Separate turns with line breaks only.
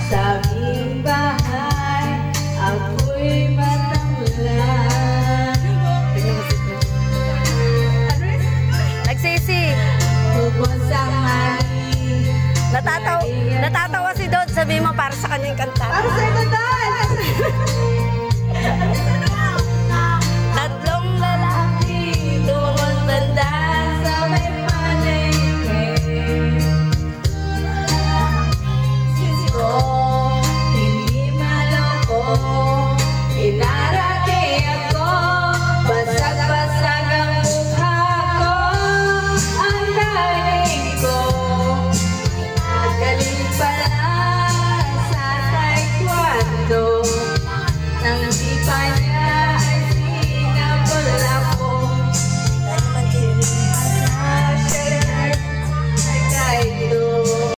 Sa aming bahay, ako'y matamlan.
Nagsisi.
Tubos ang mali.
Natatawa si Dod. Sabi mo para sa kanyang kanta.
Para sa